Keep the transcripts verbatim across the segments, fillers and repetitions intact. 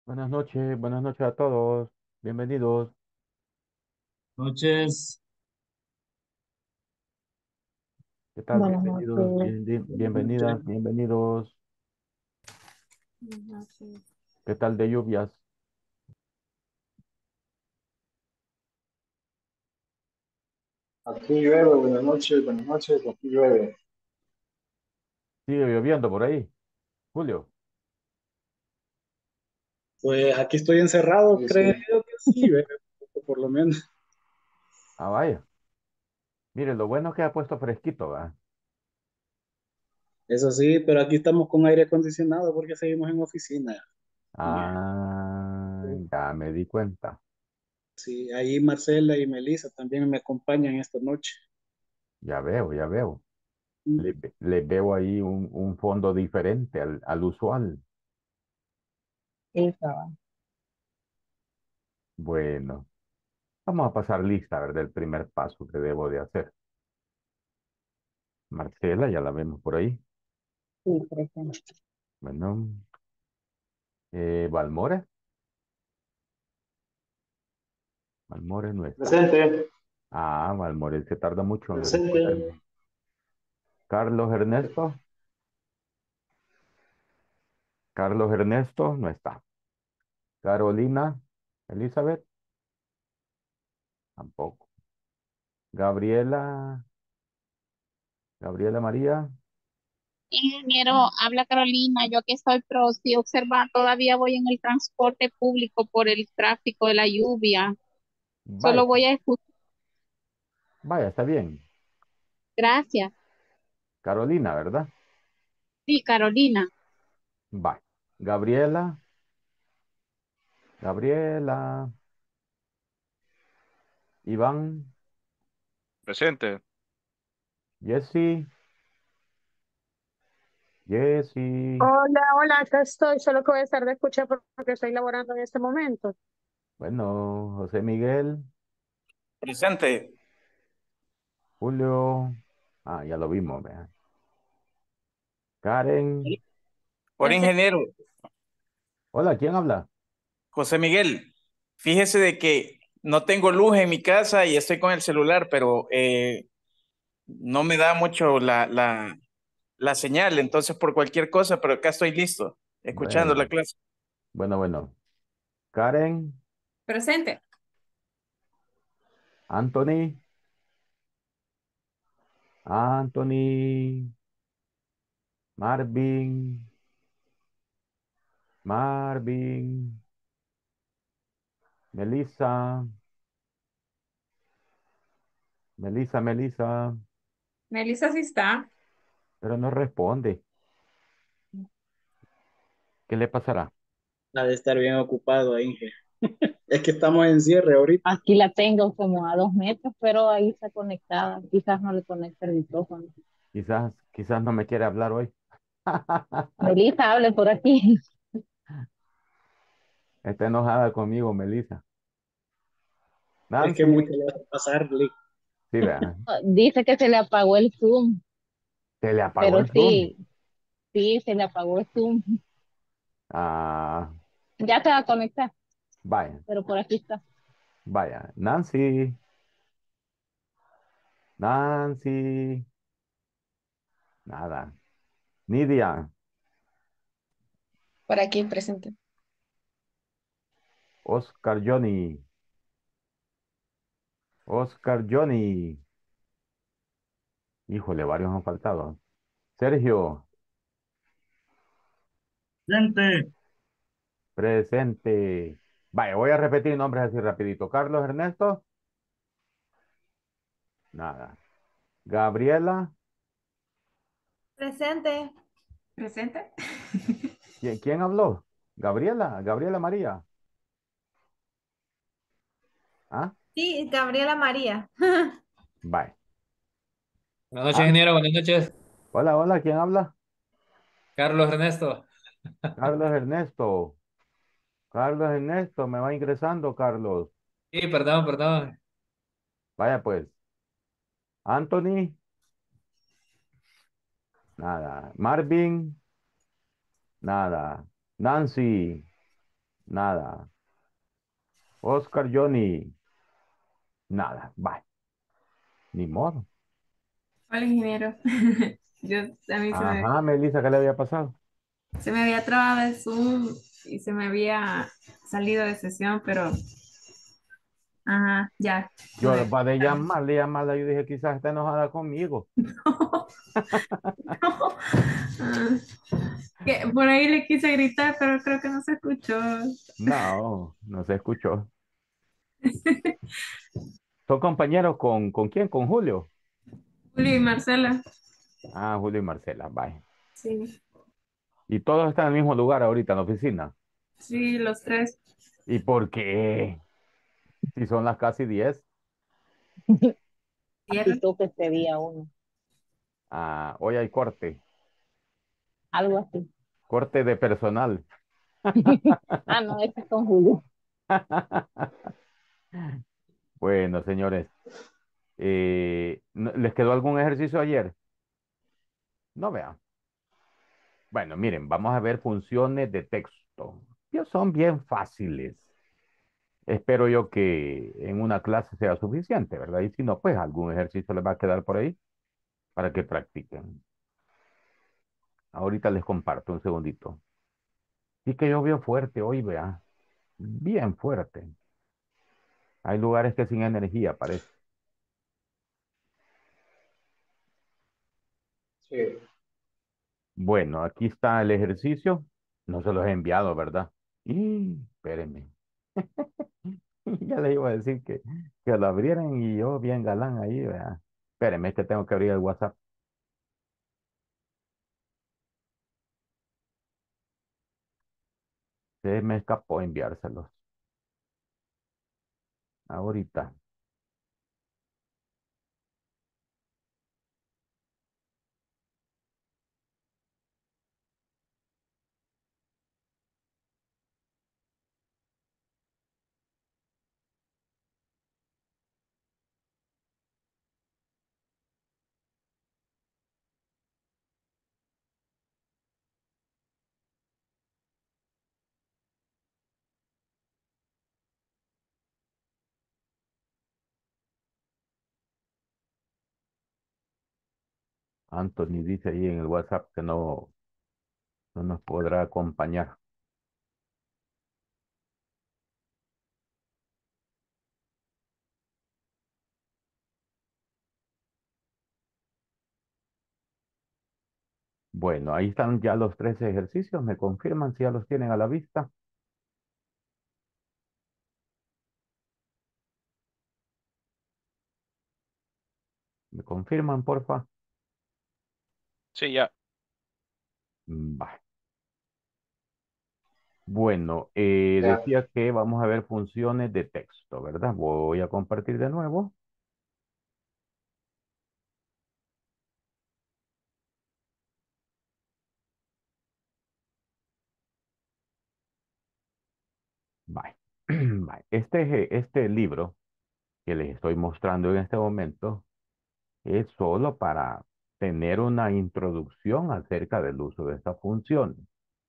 Buenas noches, buenas noches a todos. Bienvenidos. Noches. ¿Qué tal? Buenas Bienvenidos, noches. bien- bien- bienvenidas, bienvenidos. Buenas noches. ¿Qué tal de lluvias? Aquí llueve, buenas noches, buenas noches, aquí llueve. ¿Sigue lloviendo por ahí, Julio? Pues aquí estoy encerrado, sí, creo sí. Yo que sí, llueve, por lo menos. Ah, vaya. Mire, lo bueno es que ha puesto fresquito, ¿va? Eso sí, pero aquí estamos con aire acondicionado porque seguimos en oficina. Inge. Ah, ya me di cuenta. Sí, ahí Marcela y Melissa también me acompañan esta noche. Ya veo, ya veo. Le, ve- le veo ahí un, un fondo diferente al, al usual. Esa va. Bueno, vamos a pasar lista, ¿verdad? El primer paso que debo de hacer. Marcela, ya la vemos por ahí. Sí, presente. Bueno, eh, Valmore. Valmore no está. Presente. Ah, Valmore se tarda mucho en Presente. responderme. Carlos Ernesto. Carlos Ernesto no está. Carolina Elizabeth tampoco. Gabriela. Gabriela María. Ingeniero, habla Carolina, yo aquí estoy, pero si observa, todavía voy en el transporte público por el tráfico de la lluvia. Vaya, Solo voy a escuchar. vaya, está bien. Gracias. Carolina, ¿verdad? Sí, Carolina. Vaya. Gabriela. Gabriela. Iván. Presente. Jesse. Jesse. Hola, hola, acá estoy, solo que voy a estar de escucha por- porque estoy laborando en este momento. Bueno, José Miguel. Presente. Julio. Ah, ya lo vimos, vea. Karen. Hola, ingeniero. Hola, ¿quién habla? José Miguel. Fíjese de que no tengo luz en mi casa y estoy con el celular, pero eh, no me da mucho la, la, la señal, entonces por cualquier cosa, pero acá estoy listo, escuchando la Bueno, clase. bueno, bueno. Karen. Presente. Anthony. Anthony. Marvin. Marvin. Melissa. Melissa, Melissa. Melissa sí está. Pero no responde. ¿Qué le pasará? Ha de estar bien ocupado, Inge. Es que estamos en cierre ahorita. Aquí la tengo como a dos metros, pero ahí está conectada. Quizás no le conecte el micrófono. Quizás, quizás no me quiere hablar hoy. Melissa, hable por aquí. Está enojada conmigo, Melissa. Es que Nancy. mucho le va a pasar, Lick. Sí, vea. Dice que se le apagó el Zoom, Se le apagó pero el Zoom. sí, sí, se le apagó el Zoom. Ah, Ya se va a conectar, vaya, pero por aquí está. vaya. Nancy. Nancy. Nada. Nidia. Por aquí, presente. Oscar Johnny. Oscar Johnny. Híjole, varios han faltado. Sergio, Presente. presente. Vaya, voy a repetir nombres así rapidito. Carlos Ernesto, nada. Gabriela, Presente. ¿Presente? ¿quién, quién habló? Gabriela, Gabriela María. ¿Ah? Sí, Gabriela María. Vaya. Buenas noches, Ah, ingeniero. Buenas noches. hola, hola, ¿quién habla? Carlos Ernesto. Carlos Ernesto. Carlos Ernesto, me va ingresando, Carlos. Sí, perdón, perdón. Vaya pues. Anthony, nada. Marvin, nada. Nancy, Nada. Oscar, Johnny. Nada. Bye. Ni modo. Hola, ingeniero. Yo, a mí se me, Ajá, Melissa, ¿qué le había pasado? se me había trabado el Zoom y se me había salido de sesión, pero ajá, ya Yo pude. va de llamarle, llamarle, yo dije, quizás está enojada conmigo. Ah, que por ahí le quise gritar, pero creo que no se escuchó. No, no se escuchó. ¿Son compañeros con, con quién? ¿Con Julio? Julio y Marcela, Ah, Julio y Marcela, bye. sí, Y todos están en el mismo lugar ahorita en la oficina. sí, los tres. ¿Y por qué? Si son las casi diez. Así Cierra. toca este día uno, Ah, hoy hay corte. algo así. Corte de personal. Ah, no, ese es con Julio. Bueno, señores, eh, ¿no- ¿les quedó algún ejercicio ayer? No vean. Bueno, miren, vamos a ver funciones de texto. Ya son bien fáciles. Espero yo que en una clase sea suficiente, ¿verdad? Y si no, pues algún ejercicio les va a quedar por ahí para que practiquen. Ahorita les comparto un segundito. Sí que llovió fuerte hoy, vea. Bien fuerte. Hay lugares que sin energía, parece. Sí. Bueno, aquí está el ejercicio. No se los he enviado, ¿verdad? Y espérenme. Ya les iba a decir que, que lo abrieran y yo bien galán ahí, vea. Espérenme, es que tengo que abrir el WhatsApp. Se me escapó enviárselos. Ahorita. Anthony dice ahí en el WhatsApp que no, no nos podrá acompañar. Bueno, ahí están ya los tres ejercicios. ¿Me confirman si ya los tienen a la vista? ¿Me confirman, porfa? Sí, ya. Mm, va. Bueno, eh, Ya. decía que vamos a ver funciones de texto, ¿verdad? Voy a compartir de nuevo. Bye. Bye. Este, eje- este libro que les estoy mostrando en este momento es solo para tener una introducción acerca del uso de esta función.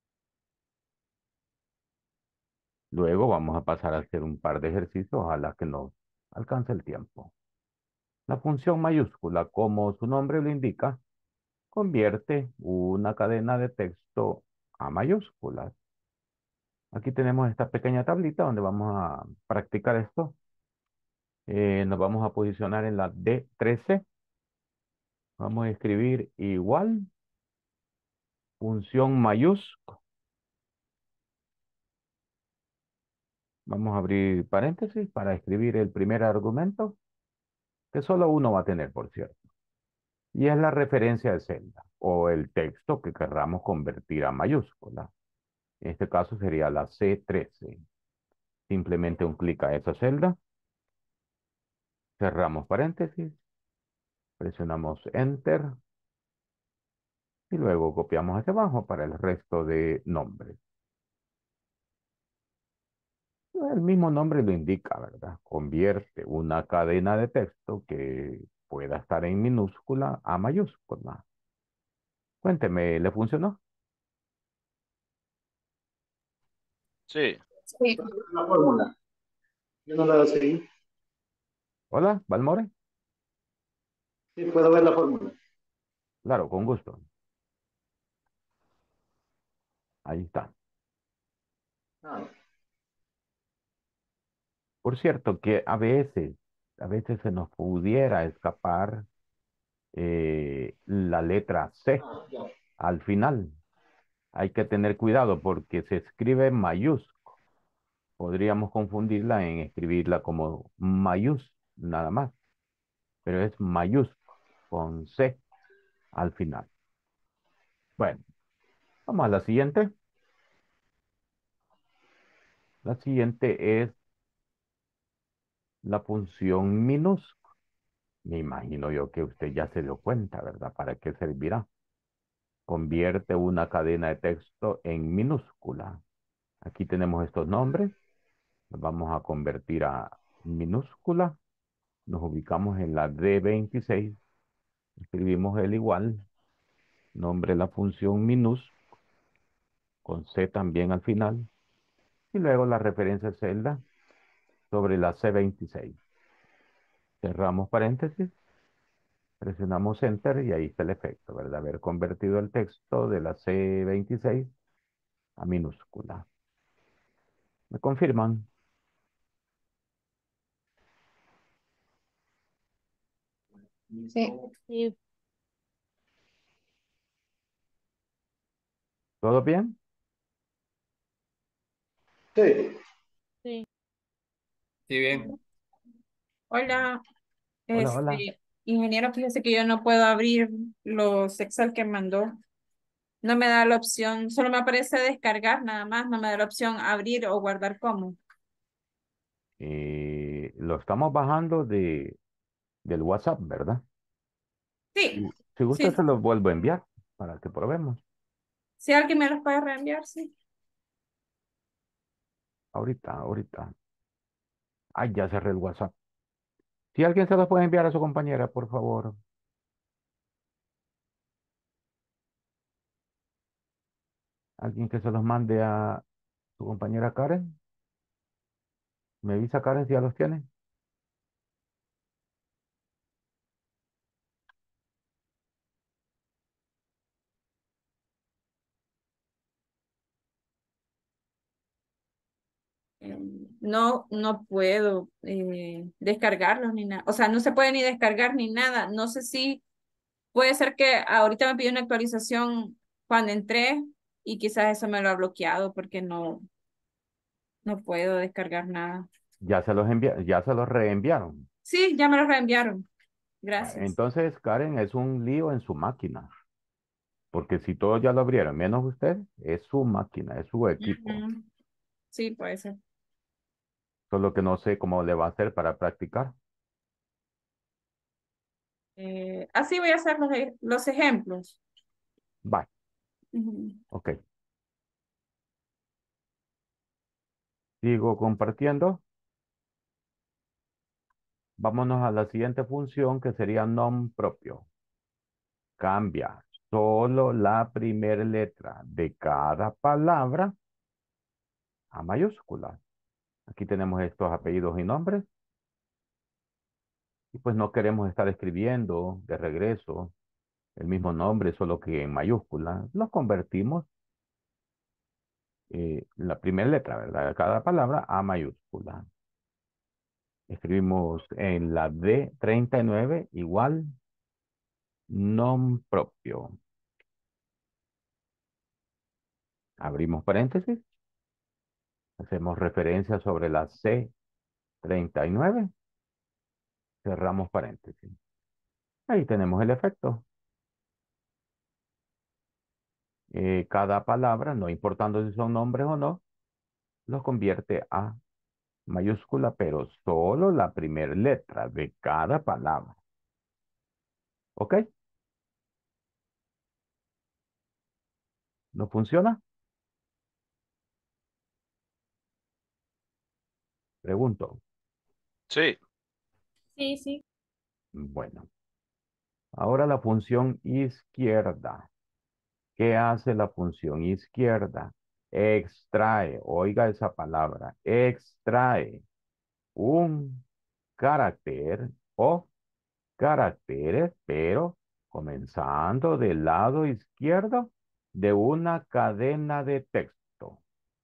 Luego vamos a pasar a hacer un par de ejercicios, ojalá que nos alcance el tiempo. La función mayúscula, como su nombre lo indica, convierte una cadena de texto a mayúsculas. Aquí tenemos esta pequeña tablita donde vamos a practicar esto. Eh, nos vamos a posicionar en la D trece. Vamos a escribir igual, función mayúscula. Vamos a abrir paréntesis para escribir el primer argumento, que solo uno va a tener, por cierto. Y es la referencia de celda o el texto que querramos convertir a mayúscula. En este caso sería la C trece. Simplemente un clic a esa celda, cerramos paréntesis, presionamos Enter y luego copiamos hacia abajo para el resto de nombres. El mismo nombre lo indica, ¿verdad? Convierte una cadena de texto que pueda estar en minúscula a mayúscula. Cuénteme, ¿le funcionó? Sí. Sí. La fórmula. Yo no la seguí. Hola, Valmore. Sí, puedo ver la fórmula. Claro, con gusto. Ahí está. Ah, Por cierto, que a veces, a veces se nos pudiera escapar eh, la letra C ah, ya. al final. Hay que tener cuidado porque se escribe mayúsculo. Podríamos confundirla en escribirla como mayús, nada más. Pero es mayúsculo con C al final. Bueno, vamos a la siguiente. La siguiente es la función minúscula. Me imagino yo que usted ya se dio cuenta, ¿verdad? ¿Para qué servirá? Convierte una cadena de texto en minúscula. Aquí tenemos estos nombres. Los vamos a convertir a minúscula. Nos ubicamos en la D veintiséis. Escribimos el igual. Nombre de la función minús. Con C también al final. Y luego la referencia celda sobre la C veintiséis. Cerramos paréntesis. Presionamos Enter y ahí está el efecto, ¿verdad? Haber convertido el texto de la C veintiséis a minúscula. ¿Me confirman? Sí. Sí, ¿Todo bien? Sí, sí. Sí, bien. Hola, Hola, hola. este, ingeniero, fíjese que yo no puedo abrir los Excel que mandó. No me da la opción, solo me aparece descargar nada más, no me da la opción abrir o guardar como. Eh, lo estamos bajando de, del WhatsApp, ¿verdad? Sí, Y si gusta, sí, se los vuelvo a enviar para que probemos. si alguien me los puede reenviar, sí. Ahorita, ahorita. Ay, ya cerré el WhatsApp. Si alguien se los puede enviar a su compañera, por favor. Alguien que se los mande a su compañera Karen. ¿Me avisa Karen si ya los tiene? Eh, No, no puedo eh, descargarlos ni nada. O sea, no se puede ni descargar ni nada. No sé si puede ser que ahorita me pidió una actualización cuando entré y quizás eso me lo ha bloqueado porque no, no puedo descargar nada. Ya se los envia, ya se los reenviaron. Sí, ya me lo reenviaron. Bueno, Gracias. entonces, Karen, es un lío en su máquina. Porque si todos ya lo abrieron, menos usted, es su máquina, es su equipo. Ujú. Sí, puede ser. Solo que no sé cómo le va a hacer para practicar. Eh, así voy a hacer los, e- los ejemplos. Bye. Ujú. Ok. Sigo compartiendo. Vámonos a la siguiente función que sería nom propio. Cambia solo la primera letra de cada palabra a mayúscula. Aquí tenemos estos apellidos y nombres. Y pues no queremos estar escribiendo de regreso el mismo nombre, solo que en mayúscula. Los convertimos eh, la primera letra, ¿verdad? De cada palabra a mayúscula. Escribimos en la D treinta y nueve igual nom propio. Abrimos paréntesis. Hacemos referencia sobre la C treinta y nueve. Cerramos paréntesis. Ahí tenemos el efecto. Eh, cada palabra, no importando si son nombres o no, los convierte a mayúscula, pero solo la primera letra de cada palabra. ¿Ok? ¿No funciona? Pregunto. Sí. Sí, sí. Bueno, ahora la función izquierda. ¿Qué hace la función izquierda? extrae, oiga esa palabra, extrae un carácter o caracteres, pero comenzando del lado izquierdo de una cadena de texto.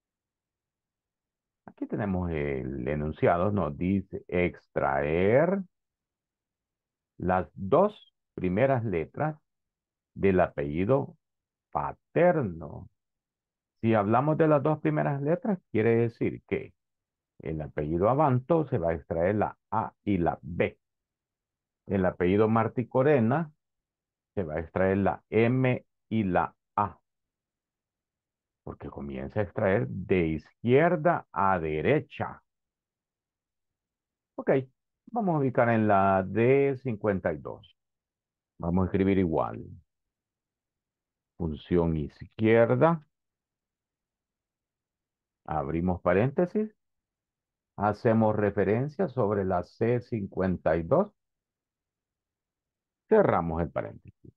Aquí tenemos el enunciado, nos dice extraer las dos primeras letras del apellido paterno. Si hablamos de las dos primeras letras, quiere decir que el apellido Abanto se va a extraer la A y la B. El apellido Martí Corena se va a extraer la M y la A. Porque comienza a extraer de izquierda a derecha. Ok, vamos a ubicar en la D cincuenta y dos. Vamos a escribir igual. Función izquierda. Abrimos paréntesis. Hacemos referencia sobre la C cincuenta y dos. Cerramos el paréntesis.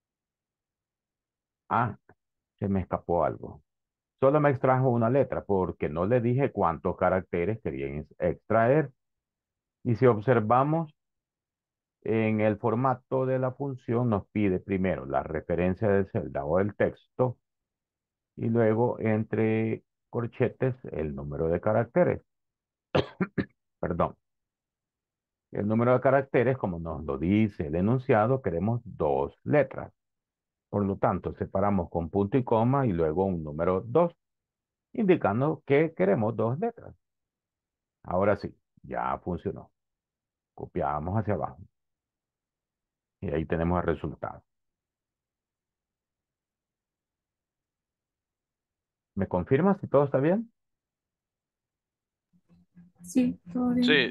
Ah, se me escapó algo. Solo me extrajo una letra porque no le dije cuántos caracteres querían extraer. Y si observamos en el formato de la función, nos pide primero la referencia de celda o el texto y luego entre corchetes el número de caracteres. Perdón. El número de caracteres, como nos lo dice el enunciado, queremos dos letras. Por lo tanto, separamos con punto y coma y luego un número dos, indicando que queremos dos letras. Ahora sí, ya funcionó. Copiamos hacia abajo. Y ahí tenemos el resultado. ¿Me confirma si todo está bien? Sí, todo bien. Sí,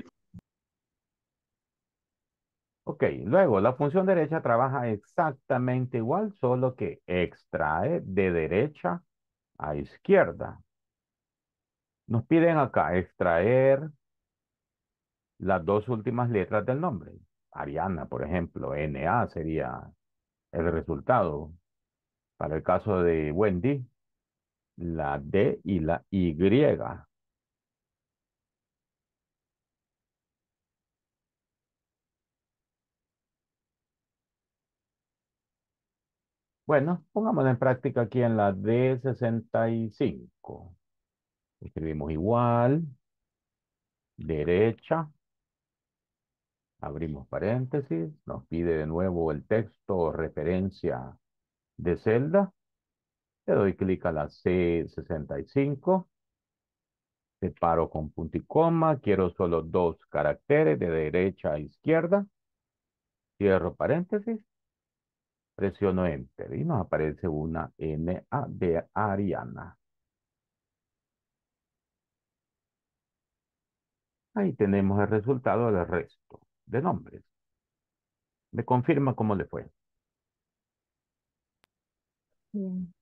Ok, luego la función derecha trabaja exactamente igual, solo que extrae de derecha a izquierda. Nos piden acá extraer las dos últimas letras del nombre. Ariana, por ejemplo, N A sería el resultado. Para el caso de Wendy, la D y la Y. Bueno, pongámosla en práctica aquí en la D sesenta y cinco. Escribimos igual, derecha, abrimos paréntesis, nos pide de nuevo el texto o referencia de celda. Le doy clic a la C sesenta y cinco, separo con punto y coma, quiero solo dos caracteres de derecha a izquierda, cierro paréntesis, presiono Enter y nos aparece una N A de Ariana. Ahí tenemos el resultado del resto de nombres. Me confirma cómo le fue. Bien.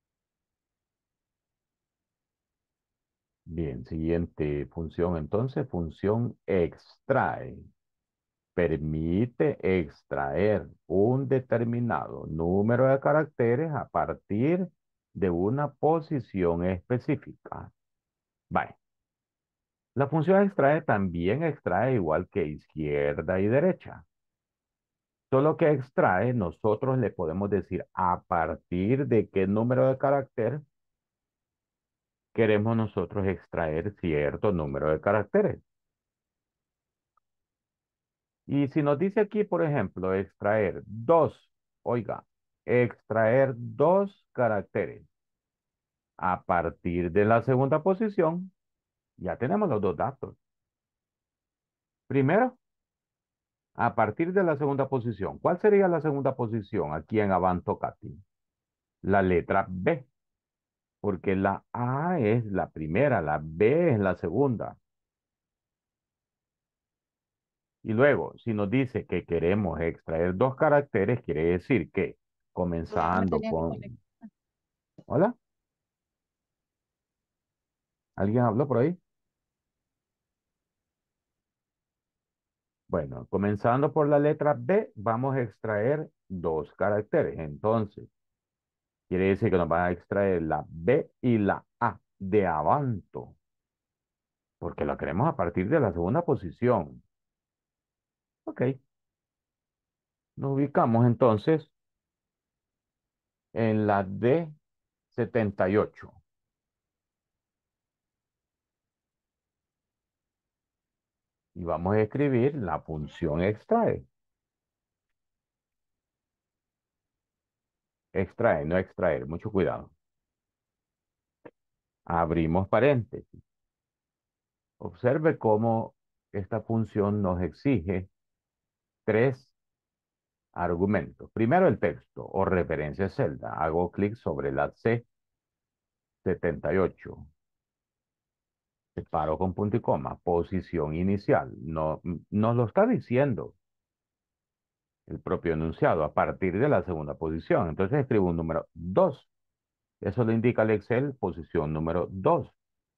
Bien, siguiente función entonces, función extrae. Permite extraer un determinado número de caracteres a partir de una posición específica. Vale. La función extrae también extrae igual que izquierda y derecha. Solo que extrae, nosotros le podemos decir a partir de qué número de carácter queremos nosotros extraer cierto número de caracteres. Y si nos dice aquí, por ejemplo, extraer dos, oiga, extraer dos caracteres a partir de la segunda posición, ya tenemos los dos datos. Primero, a partir de la segunda posición. ¿Cuál sería la segunda posición aquí en Avanto Cati? La letra B, porque la A es la primera, la B es la segunda. Y luego, si nos dice que queremos extraer dos caracteres, quiere decir que No me comenzando tenía que con... conectar. ¿Hola? ¿Alguien habló por ahí? Bueno, comenzando por la letra B, vamos a extraer dos caracteres. Entonces, Quiere decir que nos van a extraer la B y la A de Avanto, porque la queremos a partir de la segunda posición. Ok, nos ubicamos entonces en la D setenta y ocho. Y vamos a escribir la función extrae. Extrae, no extraer, mucho cuidado. Abrimos paréntesis. Observe cómo esta función nos exige tres argumentos. Primero el texto o referencia celda. Hago clic sobre la C setenta y ocho. Separo con punto y coma. Posición inicial. No, nos lo está diciendo el propio enunciado a partir de la segunda posición. Entonces escribo un número dos. Eso le indica al Excel posición número dos.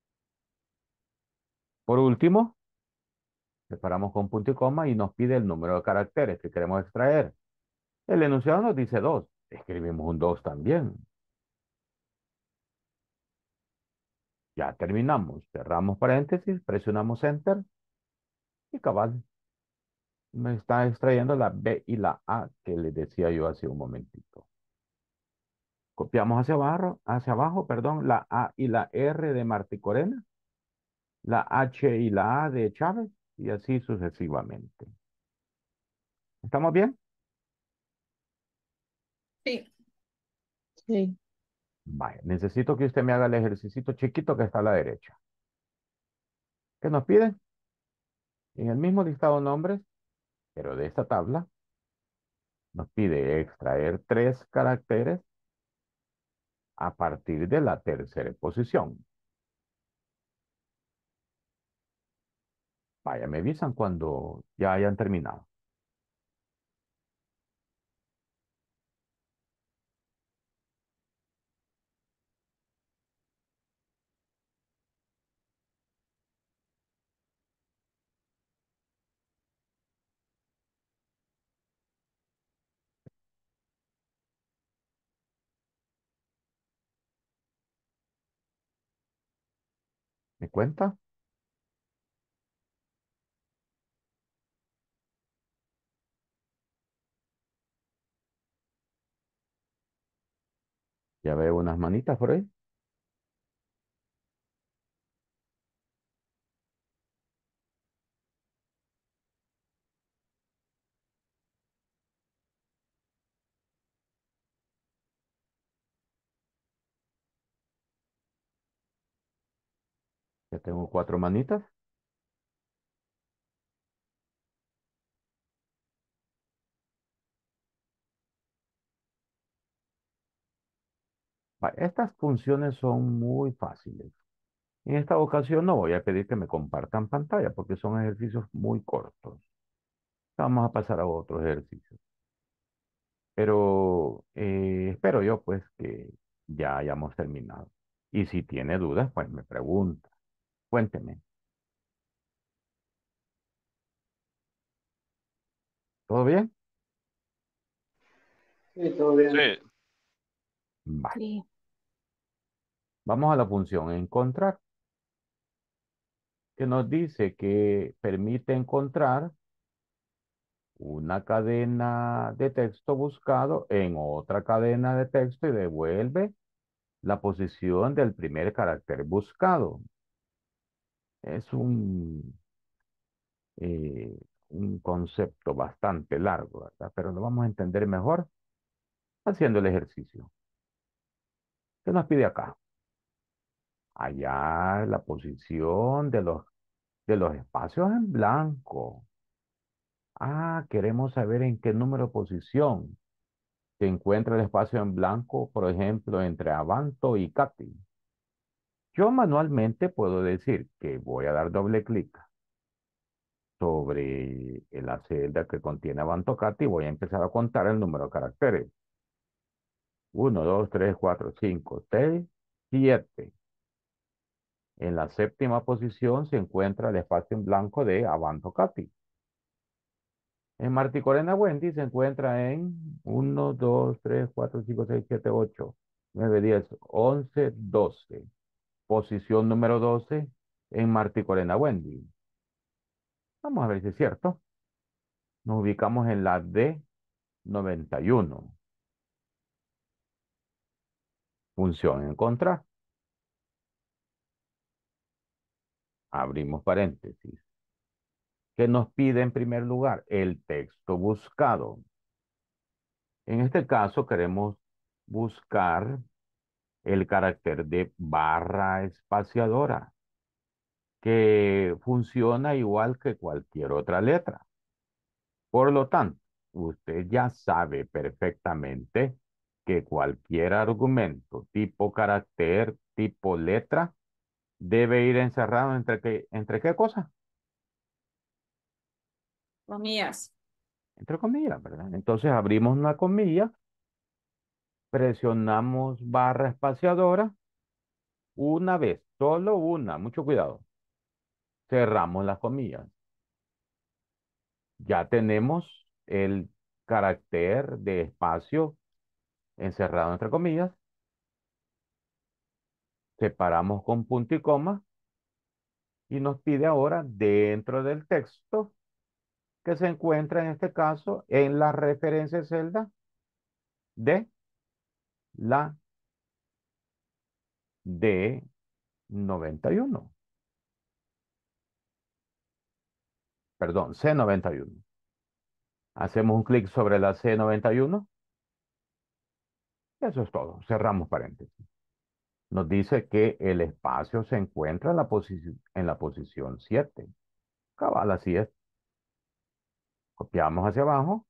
Por último, separamos con punto y coma y nos pide el número de caracteres que queremos extraer. El enunciado nos dice dos. Escribimos un dos también. Ya terminamos. Cerramos paréntesis, presionamos Enter y cabal. Me está extrayendo la B y la A que les decía yo hace un momentito. Copiamos hacia abajo, hacia abajo, perdón, la A y la R de Marticorena, la H y la A de Chávez y así sucesivamente. ¿Estamos bien? Sí. Sí. Vaya, necesito que usted me haga el ejercicio chiquito que está a la derecha. ¿Qué nos piden? En el mismo listado de nombres, pero de esta tabla, nos pide extraer tres caracteres a partir de la tercera posición. Vaya, me avisan cuando ya hayan terminado. ¿Me cuenta? Ya veo unas manitas por ahí. Ya tengo cuatro manitas. Va, estas funciones son muy fáciles. En esta ocasión no voy a pedir que me compartan pantalla porque son ejercicios muy cortos. Vamos a pasar a otros ejercicios. Pero eh, espero yo pues que ya hayamos terminado. Y si tiene dudas, pues me pregunta. Cuénteme. ¿Todo bien? Sí, todo bien. Sí. Vale. Sí. Vamos a la función encontrar, que nos dice que permite encontrar una cadena de texto buscado en otra cadena de texto y devuelve la posición del primer carácter buscado. Es un, eh, un concepto bastante largo, ¿verdad? Pero lo vamos a entender mejor haciendo el ejercicio. ¿Qué nos pide acá? Allá la posición de los, de los espacios en blanco. Ah, queremos saber en qué número de posición se encuentra el espacio en blanco, por ejemplo, entre Avanto y Katy. Yo manualmente puedo decir que voy a dar doble clic sobre la celda que contiene Avanto Katy y voy a empezar a contar el número de caracteres. Uno, dos, tres, cuatro, cinco, seis, siete. En la séptima posición se encuentra el espacio en blanco de Avanto Katy. En Marticorena Wendy se encuentra en uno, dos, tres, cuatro, cinco, seis, siete, ocho. nueve, diez, once, doce. Posición número doce en Martí Corena Wendy. Vamos a ver si es cierto. Nos ubicamos en la D noventa y uno. Función encontrar. Abrimos paréntesis. ¿Qué nos pide en primer lugar? El texto buscado. En este caso queremos buscar el carácter de barra espaciadora, que funciona igual que cualquier otra letra. Por lo tanto, usted ya sabe perfectamente que cualquier argumento, tipo carácter, tipo letra, debe ir encerrado entre qué, ¿entre qué cosa? Comillas. Entre comillas, ¿verdad? Entonces abrimos una comilla, presionamos barra espaciadora una vez, solo una, mucho cuidado. Cerramos las comillas. Ya tenemos el carácter de espacio encerrado entre comillas. Separamos con punto y coma y nos pide ahora dentro del texto que se encuentra en este caso en la referencia celda de la D noventa y uno. Perdón, C noventa y uno. Hacemos un clic sobre la C noventa y uno. Eso es todo. Cerramos paréntesis. Nos dice que el espacio se encuentra en la, posición en la posición siete. Cabal, así es. Copiamos hacia abajo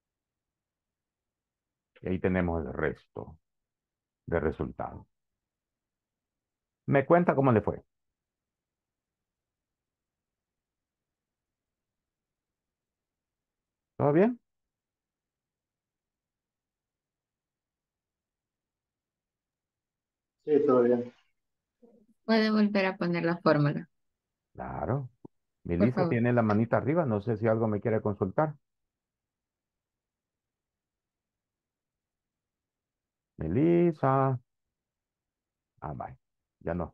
y ahí tenemos el resto de resultados. Me cuenta cómo le fue. ¿Todo bien? Sí, todo bien. Puede volver a poner la fórmula, Claro. por Melissa favor. tiene la manita arriba. No sé si algo me quiere consultar. Melissa. Ah, bye. Ya no.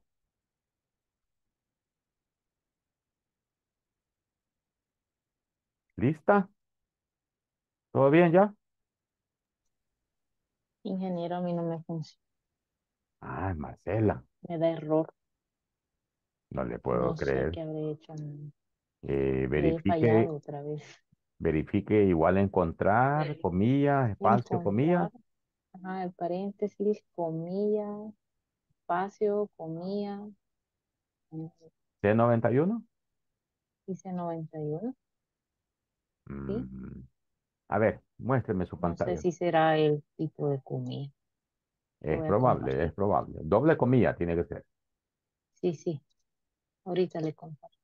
¿Lista? ¿Todo bien ya? Ingeniero, a mí no me funciona. Ah, Marcela. Me da error. No le puedo No sé creer. qué habré hecho. No. Eh, Le he verifique, fallado otra vez. verifique igual encontrar, comillas, espacio, comillas. Encontrar, ajá, el paréntesis, comilla, espacio, comilla, mm, C noventa y uno. dice noventa y uno, ¿sí? Mm, A ver, muéstreme su No sé pantalla. si será el tipo de comilla. Lo Es voy a probable, es compartir. probable. Doble comilla tiene que ser. Sí, sí, ahorita le comparto.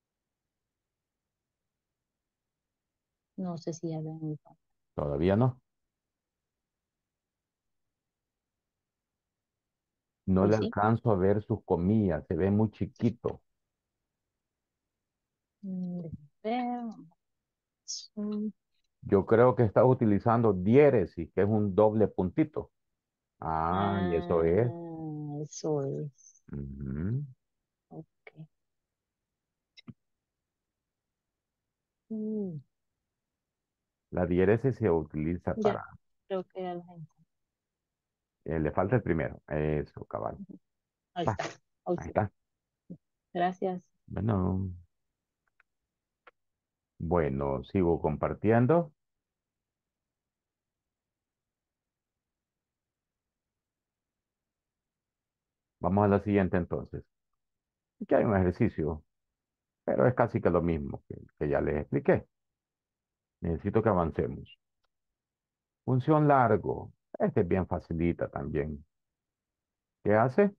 No sé si ya ven mi pantalla. Todavía no. No le Pues sí. alcanzo a ver sus comillas. Se ve muy chiquito. Mm, déjame ver. Mm, Yo creo que está utilizando diéresis, que es un doble puntito. Ah, y eso es. Ah, eso es. Ujú. Ok. Mm, La diéresis se utiliza ya, para... creo que ya la encontré. eh, le falta el primero. Eso, cabal. Ahí Va, está. Ok. ahí está. Gracias. Bueno, bueno, sigo compartiendo. Vamos a la siguiente entonces. Aquí hay un ejercicio, pero es casi que lo mismo que, que ya les expliqué. Necesito que avancemos. Función largo. Este es bien facilita también. ¿Qué hace?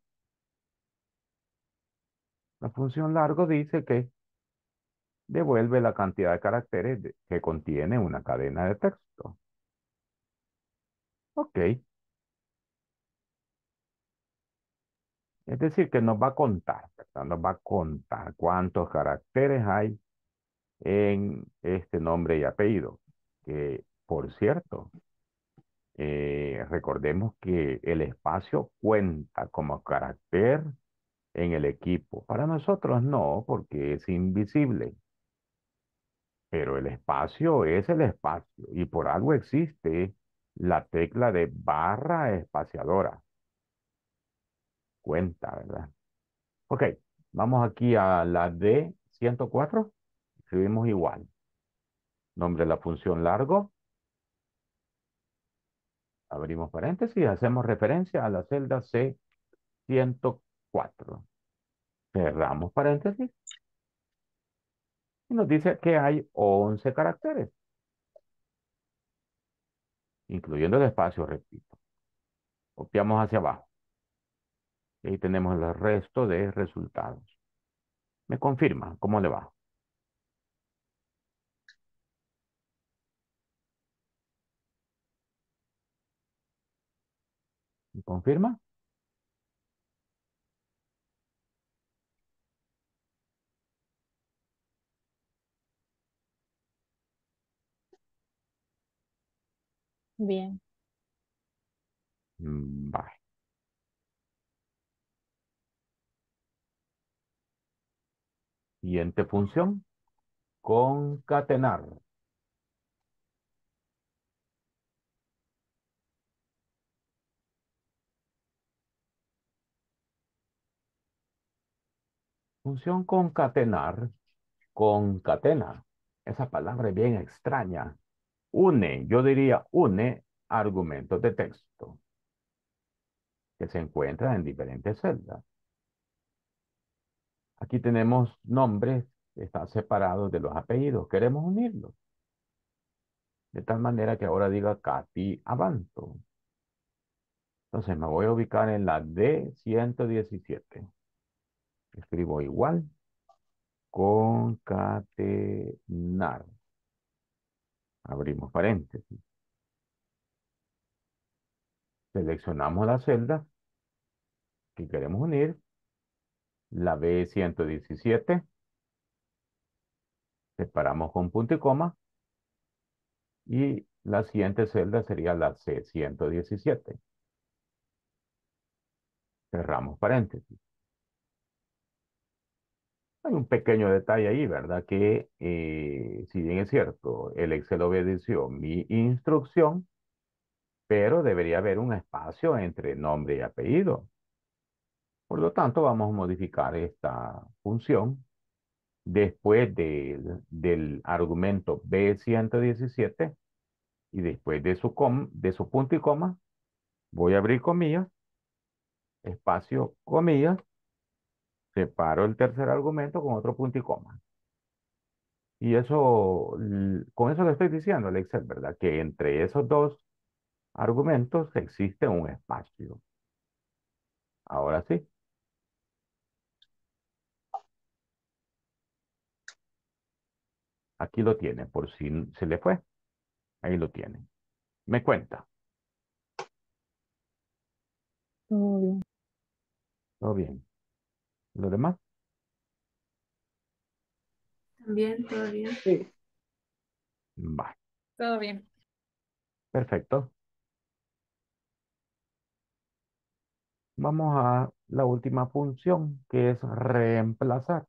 La función largo dice que devuelve la cantidad de caracteres de- que contiene una cadena de texto. Ok. Es decir, que nos va a contar, ¿verdad? Nos va a contar cuántos caracteres hay en este nombre y apellido. Que, por cierto, Eh, recordemos que el espacio cuenta como carácter en el equipo. Para nosotros no, porque es invisible. Pero el espacio es el espacio y por algo existe la tecla de barra espaciadora. Cuenta, ¿verdad? Ok, vamos aquí a la D ciento cuatro. Escribimos igual. Nombre de la función largo. Abrimos paréntesis. Hacemos referencia a la celda C ciento cuatro. Cerramos paréntesis. Y nos dice que hay once caracteres, incluyendo el espacio, repito. Copiamos hacia abajo. Y ahí tenemos el resto de resultados. ¿Me confirma cómo le va? ¿Me confirma? Bien. Mm, Vale. Siguiente función. Concatenar. Función concatenar. Concatena. Esa palabra es bien extraña. Une, yo diría une argumentos de texto que se encuentran en diferentes celdas. Aquí tenemos nombres que están separados de los apellidos. Queremos unirlos. De tal manera que ahora diga Katy Abanto. Entonces me voy a ubicar en la D ciento diecisiete. Escribo igual. Concatenar. Abrimos paréntesis. Seleccionamos la celda que queremos unir. La B ciento diecisiete. Separamos con punto y coma. Y la siguiente celda sería la C ciento diecisiete. Cerramos paréntesis. Hay un pequeño detalle ahí, ¿verdad? Que eh, si bien es cierto, el Excel obedeció mi instrucción, pero debería haber un espacio entre nombre y apellido. Por lo tanto, vamos a modificar esta función. Después del, del argumento B ciento diecisiete y después de su, com, de su punto y coma, voy a abrir comillas, espacio, comillas, separo el tercer argumento con otro punto y coma. Y eso, l- con eso le estoy diciendo al Excel, ¿verdad? Que entre esos dos argumentos existe un espacio. Ahora sí, aquí lo tiene, por si se le fue, ahí lo tiene. Me cuenta. Todo bien. Todo bien. ¿Lo demás? También, todo bien. Sí. Vale, Todo bien. perfecto. Vamos a la última función, que es reemplazar.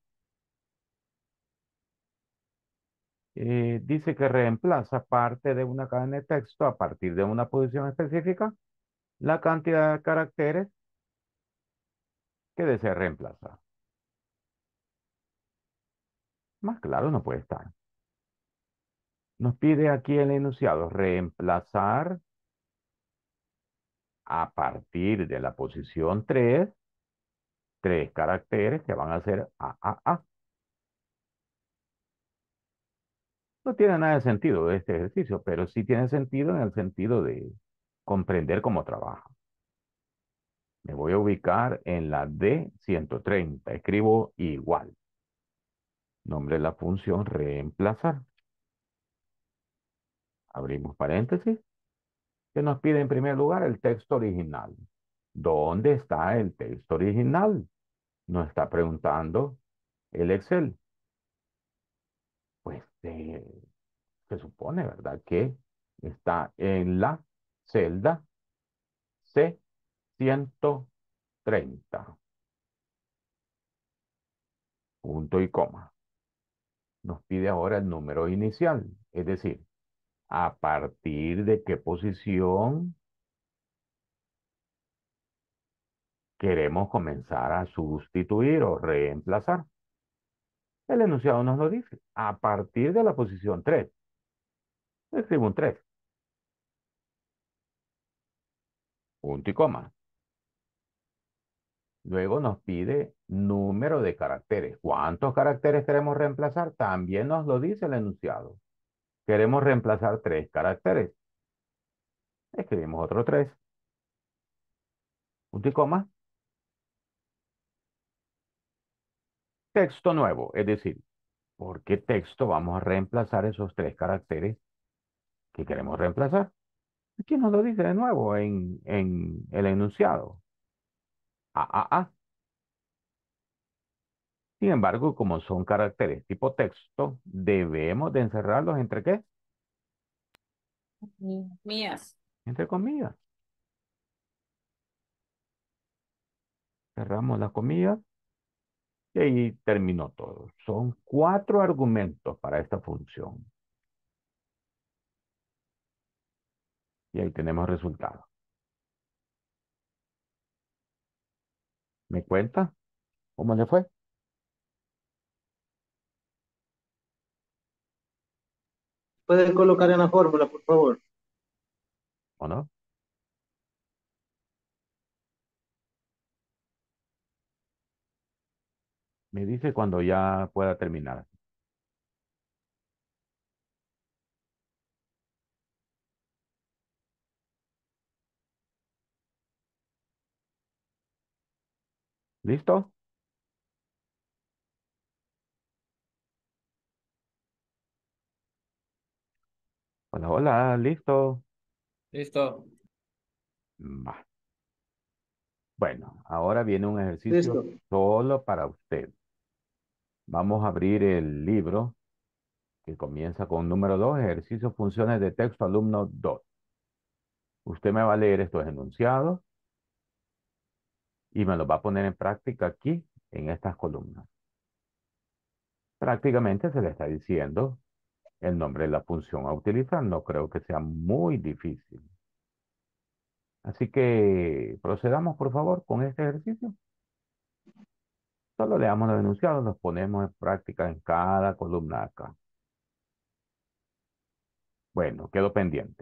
Eh, dice que reemplaza parte de una cadena de texto a partir de una posición específica, la cantidad de caracteres que desea reemplazar. Más claro no puede estar. Nos pide aquí el enunciado reemplazar a partir de la posición tres, tres caracteres que van a ser A, A, A. No tiene nada de sentido este ejercicio, pero sí tiene sentido en el sentido de comprender cómo trabaja. Me voy a ubicar en la D ciento treinta. Escribo igual. Nombre de la función reemplazar. Abrimos paréntesis. Que nos pide en primer lugar el texto original. ¿Dónde está el texto original? Nos está preguntando el Excel. Pues eh, se supone, ¿verdad? Que está en la celda C ciento treinta. Punto y coma. Nos pide ahora el número inicial, es decir, a partir de qué posición queremos comenzar a sustituir o reemplazar. El enunciado nos lo dice, a partir de la posición tres. Escribo un tres. Punto y coma. Luego nos pide número de caracteres. ¿Cuántos caracteres queremos reemplazar? También nos lo dice el enunciado. Queremos reemplazar tres caracteres. Escribimos otro tres. Punto y coma. Texto nuevo, es decir, ¿por qué texto vamos a reemplazar esos tres caracteres que queremos reemplazar? Aquí nos lo dice de nuevo en, en el enunciado. A, A, A. Sin embargo, como son caracteres tipo texto, debemos de encerrarlos entre ¿qué? Mías. Entre comillas. Cerramos las comillas y ahí terminó todo. Son cuatro argumentos para esta función. Y ahí tenemos resultados. ¿Me cuenta cómo le fue? ¿Puede colocar en la fórmula, por favor? ¿O no? Me dice cuando ya pueda terminar. ¿Listo? Hola, hola, listo. Listo. Va. Bueno, ahora viene un ejercicio Listo. solo para usted. Vamos a abrir el libro que comienza con número dos, ejercicio funciones de texto alumno dos. Usted me va a leer estos enunciados y me los va a poner en práctica aquí, en estas columnas. Prácticamente se le está diciendo el nombre de la función a utilizar. No creo que sea muy difícil. Así que procedamos, por favor, con este ejercicio. Solo leamos los enunciados, los ponemos en práctica en cada columna acá. Bueno, quedo pendiente.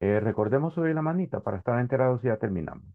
Eh, recordemos subir la manita para estar enterados si ya terminamos.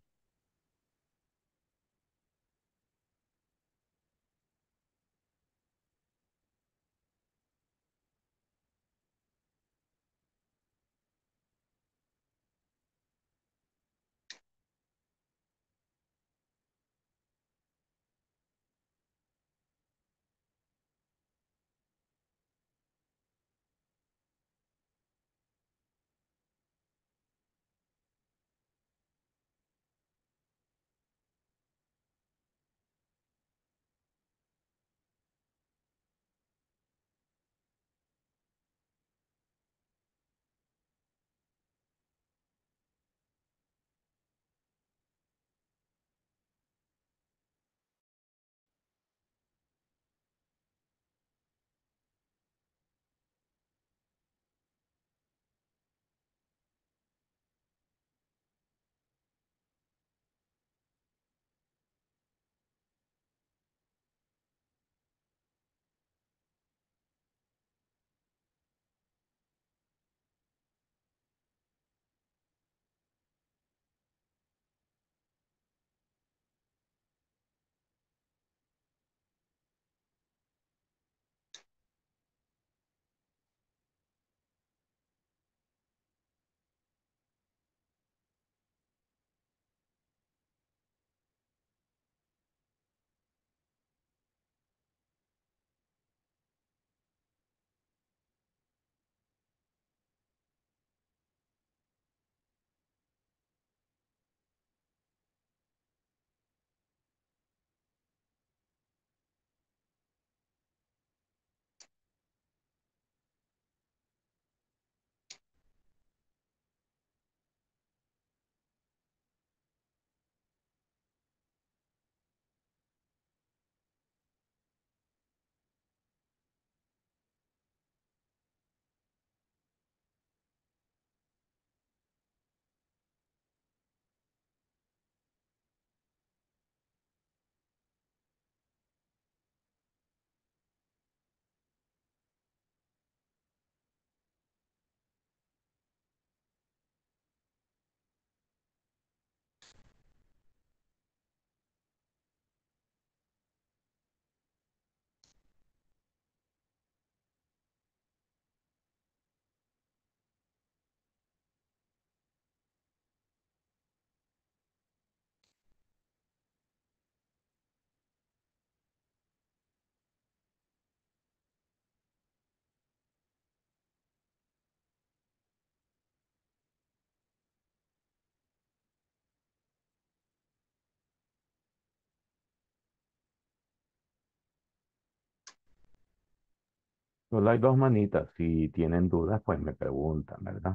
Solo hay dos manitas. Si tienen dudas, pues me preguntan, ¿verdad?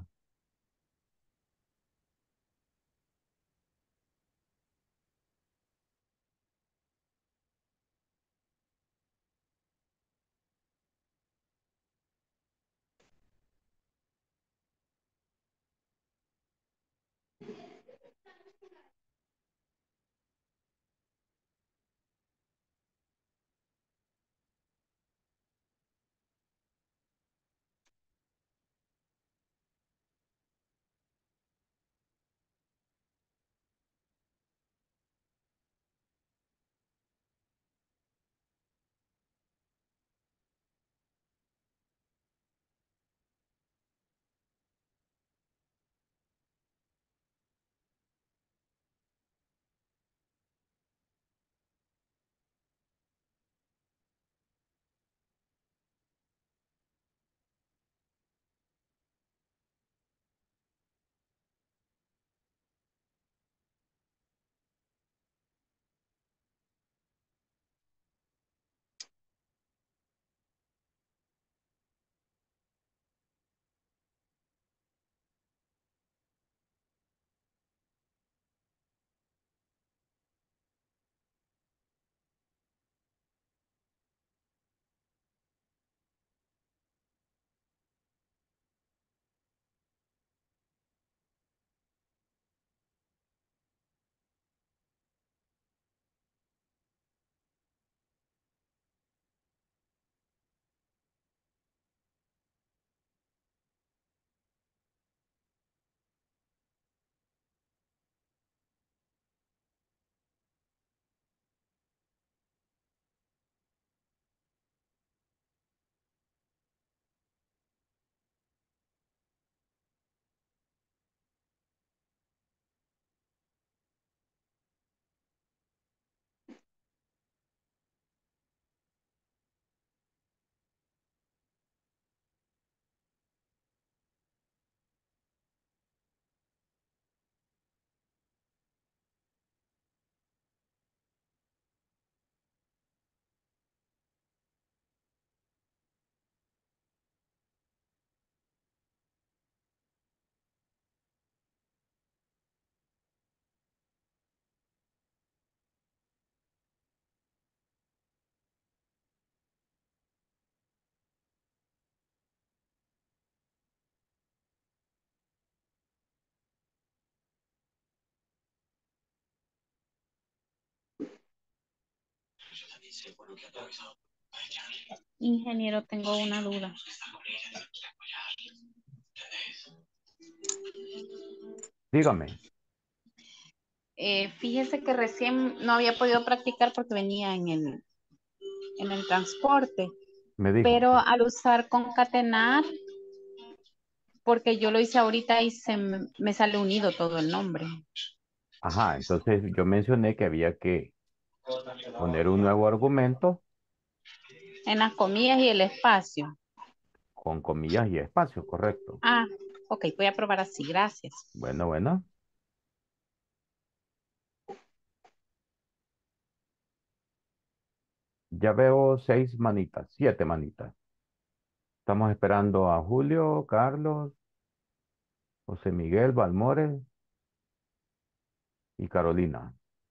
Ingeniero, tengo una duda. Dígame, Eh, fíjese que recién no había podido practicar porque venía en el, en el transporte, me dijo. pero Sí. al usar concatenar, porque yo lo hice ahorita y se me, me sale unido todo el nombre. Ajá, entonces yo mencioné que había que poner un nuevo argumento En las comillas y el espacio. con comillas y espacio, correcto. Ah, ok, voy a probar así, gracias. Bueno, bueno. Ya veo seis manitas, siete manitas. Estamos esperando a Julio, Carlos, José Miguel, Balmores y Carolina.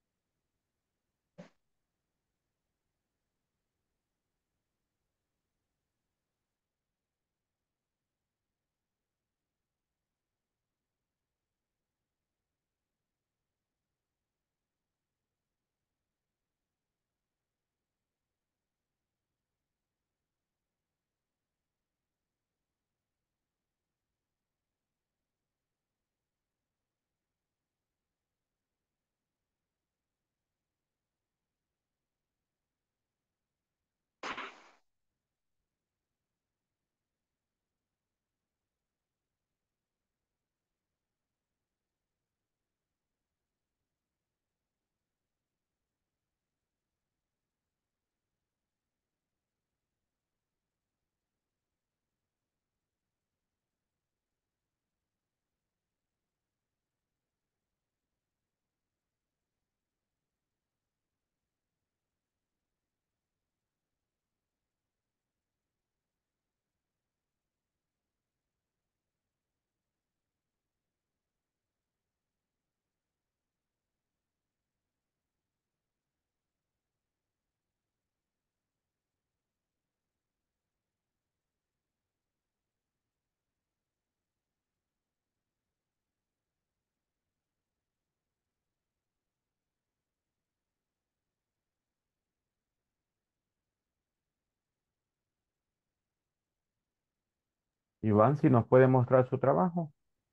Iván, si nos puede mostrar su trabajo.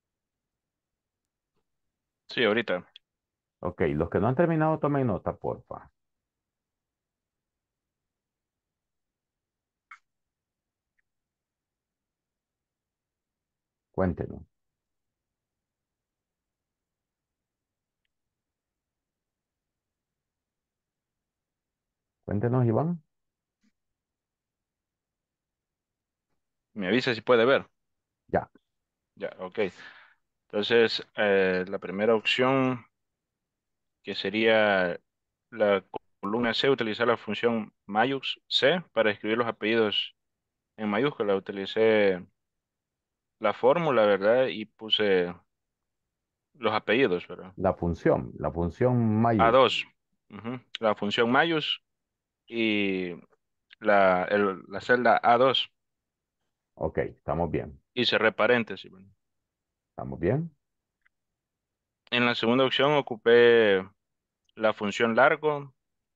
Sí, ahorita. Ok, los que no han terminado, tomen nota, porfa. Cuéntenos. Cuéntenos, Iván. Me avisa si puede ver. Ya, Ya, ok. Entonces, eh, la primera opción, que sería la columna C, utilizar la función mayús C para escribir los apellidos en mayúscula. Utilicé la fórmula, ¿verdad? Y puse los apellidos, ¿verdad? la función, la función a mayor. dos ujú, La función mayús y la, el- la celda a dos Ok, estamos bien. y cerré paréntesis, ¿verdad? ¿Estamos bien? En la segunda opción ocupé la función largo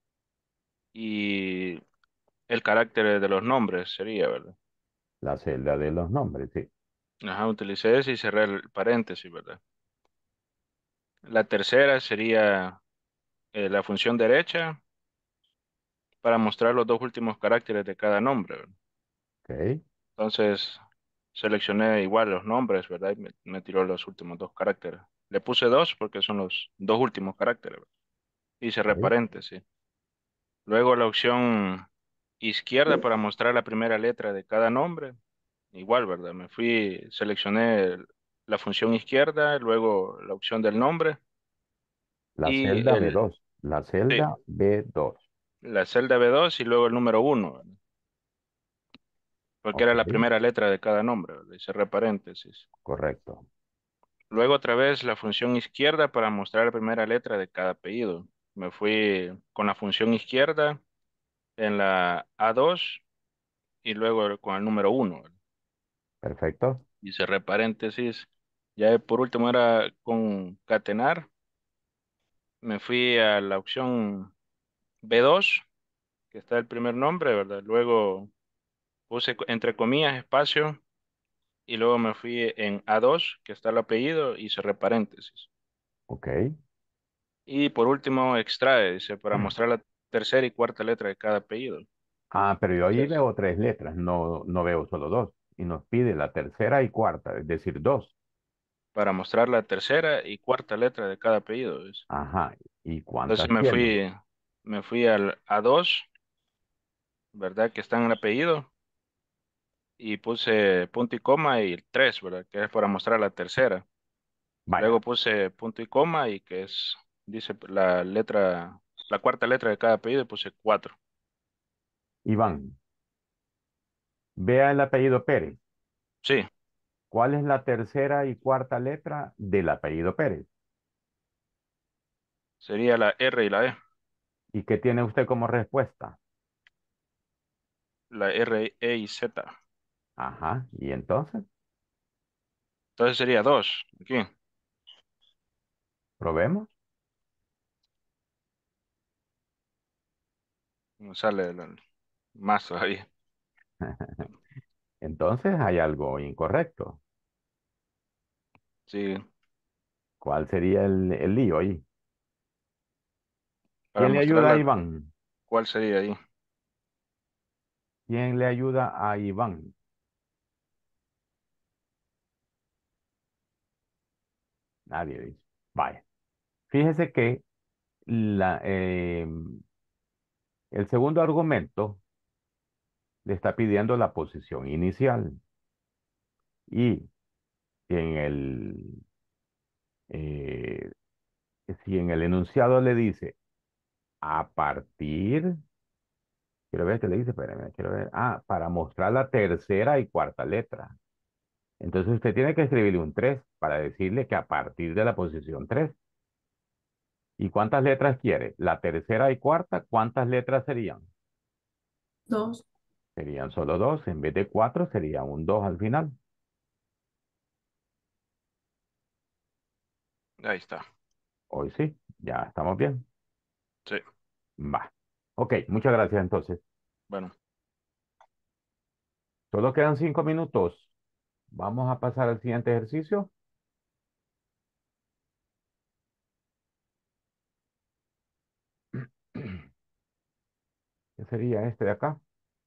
y el carácter de los nombres sería, ¿verdad? La celda de los nombres, sí. Ajá, utilicé ese y cerré el paréntesis, ¿verdad? La tercera sería eh, la función derecha para mostrar los dos últimos caracteres de cada nombre, ¿verdad? Ok, Entonces seleccioné igual los nombres, ¿verdad? Y me, me tiró los últimos dos caracteres. Le puse dos porque son los dos últimos caracteres, ¿verdad? Y cerré ok. paréntesis. Luego la opción izquierda para mostrar la primera letra de cada nombre. Igual, ¿verdad? Me fui, seleccioné el- la función izquierda, luego la opción del nombre La y celda b el, dos, La sí, celda b dos. la celda b dos y luego el número uno, ¿verdad? Porque Ok, era la primera letra de cada nombre, ¿verdad? Y cerré paréntesis. correcto. Luego otra vez la función izquierda para mostrar la primera letra de cada apellido. Me fui con la función izquierda en la a dos y luego con el número uno, ¿verdad? Perfecto. Y cerré paréntesis. Ya por último era concatenar. Me fui a la opción b dos que está el primer nombre, ¿verdad? Luego puse co- entre comillas espacio y luego me fui en A dos, que está el apellido, y cerré paréntesis. Ok. Y por último, extrae, dice, para mostrar la tercera y cuarta letra de cada apellido. Ah, pero yo ahí Entonces, veo tres letras, no, no veo solo dos. Y nos pide la tercera y cuarta, es decir, dos. para mostrar la tercera y cuarta letra de cada apellido, dice. Ajá. ¿Y Entonces cuántas me tiene? fui, me fui al A dos, ¿verdad? Que está en el apellido, y puse punto y coma y el tres, ¿verdad? Que es para mostrar la tercera. Vaya, Luego puse punto y coma y que es, dice la letra, la cuarta letra de cada apellido, y puse cuatro. Iván, vea el apellido Pérez. Sí, ¿Cuál es la tercera y cuarta letra del apellido Pérez? sería la R y la E. ¿Y qué tiene usted como respuesta? La R, E y Z. Ajá. ¿Y entonces? Entonces sería dos. Aquí, ¿Probemos? no sale la- más todavía. Entonces hay algo incorrecto. Sí, ¿Cuál sería el, el lío ahí? para ¿Quién le mostrar ayuda a la, Iván? ¿cuál sería ahí? ¿Quién le ayuda a Iván? Nadie dice. Vaya. Fíjese que la, eh, el segundo argumento le está pidiendo la posición inicial. Y en el, eh, si en el enunciado le dice a partir, quiero ver qué le dice, espérame, quiero ver, ah, para mostrar la tercera y cuarta letra. Entonces usted tiene que escribirle un tres para decirle que a partir de la posición tres. ¿Y cuántas letras quiere? La tercera y cuarta, ¿cuántas letras serían? Dos. Serían solo dos, en vez de cuatro sería un dos al final. Ahí está. Hoy sí, ya estamos bien. Sí, Va. Ok, muchas gracias entonces. bueno. Solo quedan cinco minutos. Vamos a pasar al siguiente ejercicio. ¿Qué sería este de acá?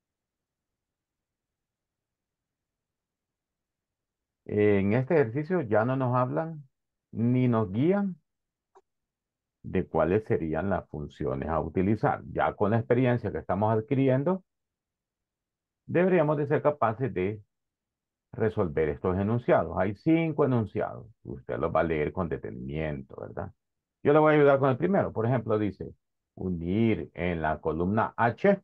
En este ejercicio ya no nos hablan ni nos guían de cuáles serían las funciones a utilizar. Ya con la experiencia que estamos adquiriendo, deberíamos de ser capaces de resolver estos enunciados. Hay cinco enunciados. Usted los va a leer con detenimiento, ¿verdad? Yo le voy a ayudar con el primero. Por ejemplo, dice, unir en la columna H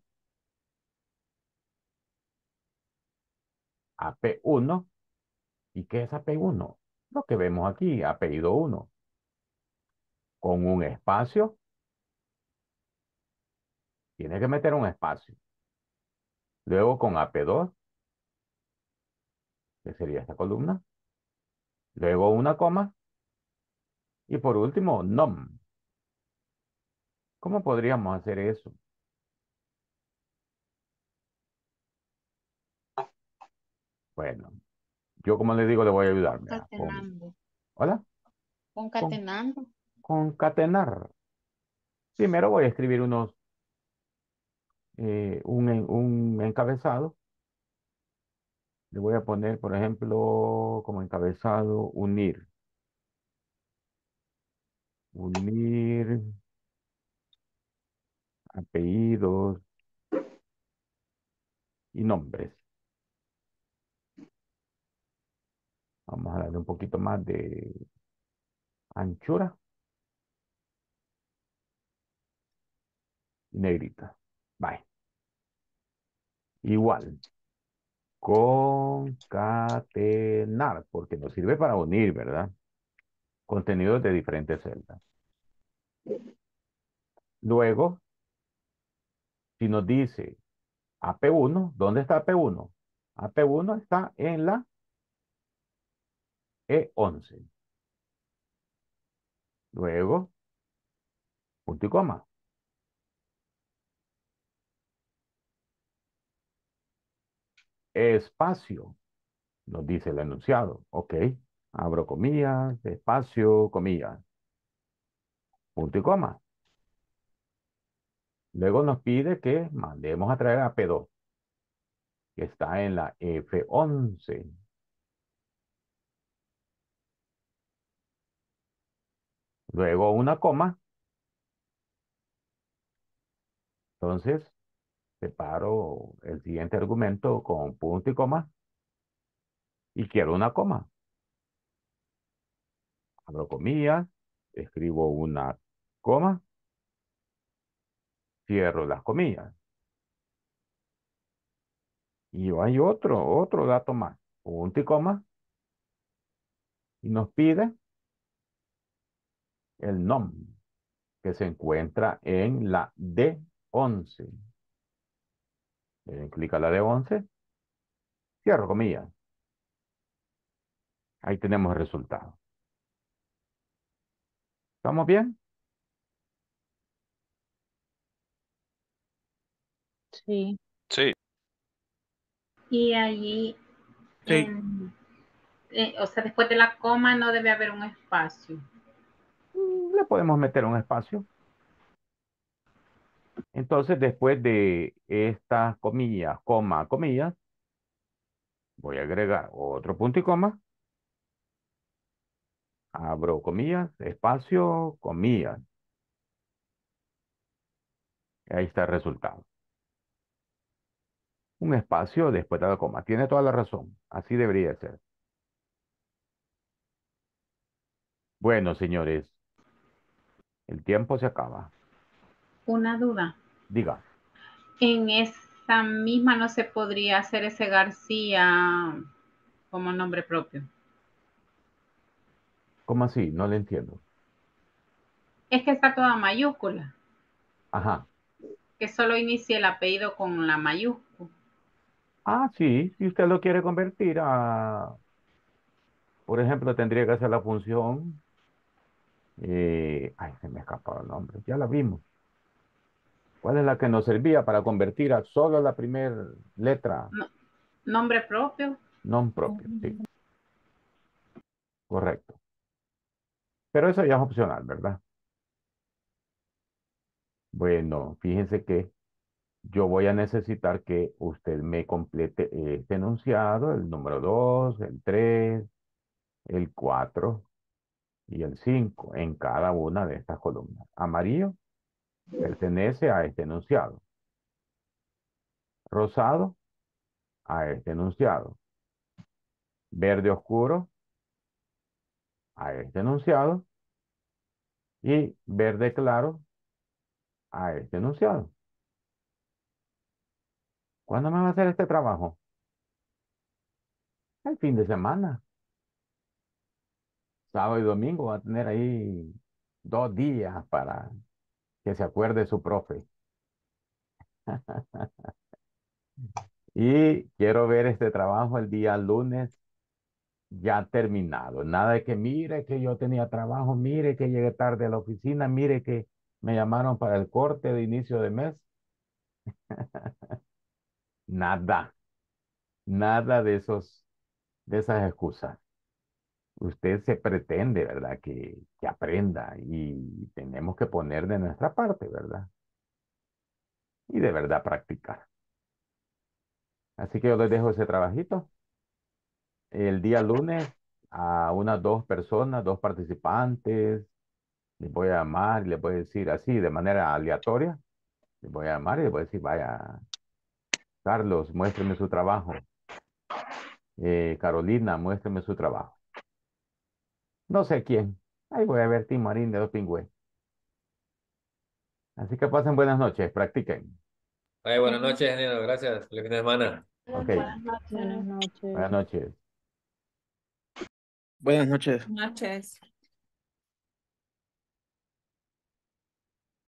a P uno. ¿Y qué es A P uno? Lo que vemos aquí, apellido uno. Con un espacio, tiene que meter un espacio. Luego con A P dos, que sería esta columna. Luego una coma. Y por último, nom. ¿Cómo podríamos hacer eso? Bueno, yo como le digo, le voy a ayudar. Vea, con, Concatenando. ¿hola? Con, Concatenando. concatenar. Primero voy a escribir unos, eh, un, en- un encabezado. Le voy a poner, por ejemplo, como encabezado, unir. Unir apellidos y nombres. Vamos a darle un poquito más de anchura y negrita. Bye. Igual. Concatenar, porque nos sirve para unir, ¿verdad? Contenidos de diferentes celdas. Luego, si nos dice A P uno, ¿dónde está A P uno? A P uno está en la E once. Luego, punto y coma. espacio, nos dice el enunciado. Ok, abro comillas, espacio, comillas, punto y coma. Luego nos pide que mandemos a traer a P dos, que está en la F once. Luego una coma. Entonces, separo el siguiente argumento con punto y coma. Y quiero una coma. Abro comillas, escribo una coma, cierro las comillas. Y hay otro, otro dato más. Punto y coma. Y nos pide el nombre que se encuentra en la D once. Le den clic a la D once. Cierro comillas. Ahí tenemos el resultado. ¿Estamos bien? Sí. Sí, Y allí, Sí. en- eh, o sea, después de la coma no debe haber un espacio. Mm, Le podemos meter un espacio. Entonces, después de estas comillas, coma, comillas, voy a agregar otro punto y coma. Abro comillas, espacio, comillas. Ahí está el resultado. Un espacio después de la coma. Tiene toda la razón. Así debería ser. Bueno, señores, el tiempo se acaba. Una duda. Diga, En esa misma no se podría hacer ese García como nombre propio. ¿cómo así? No le entiendo. Es que está toda mayúscula, Ajá. que solo inicie el apellido con la mayúscula. Ah, sí, si usted lo quiere convertir a, por ejemplo, tendría que hacer la función, eh, ay, se me escapaba el nombre, ya la vimos. ¿Cuál es la que nos servía para convertir a solo la primera letra? No- nombre propio. Non propio, sí, correcto. Pero eso ya es opcional, ¿verdad? Bueno, fíjense que yo voy a necesitar que usted me complete este enunciado, el número dos, el tres, el cuatro y el cinco en cada una de estas columnas. Amarillo pertenece a este enunciado. Rosado a este enunciado. Verde oscuro a este enunciado. Y verde claro a este enunciado. ¿Cuándo me va a hacer este trabajo? El fin de semana. Sábado y domingo va a tener ahí dos días para que se acuerde su profe. Y quiero ver este trabajo el día lunes ya terminado. Nada de que mire que yo tenía trabajo, mire que llegué tarde a la oficina, mire que me llamaron para el corte de inicio de mes. Nada, nada de esos, de esas excusas. Usted se pretende, ¿verdad? Que, que aprenda y tenemos que poner de nuestra parte, ¿verdad? Y de verdad practicar. Así que yo les dejo ese trabajito. El día lunes a unas dos personas, dos participantes, les voy a llamar y les voy a decir así, de manera aleatoria, les voy a llamar y les voy a decir, vaya, Carlos, muéstreme su trabajo. Eh, Carolina, muéstreme su trabajo. No sé quién. Ahí voy a ver Tim Marín de Dos Pingües. Así que pasen buenas noches, practiquen. Ay, buenas noches, ingeniero. Gracias. Feliz fin de semana. Ok, Buenas noches. Buenas noches. buenas noches. Buenas noches. Noches.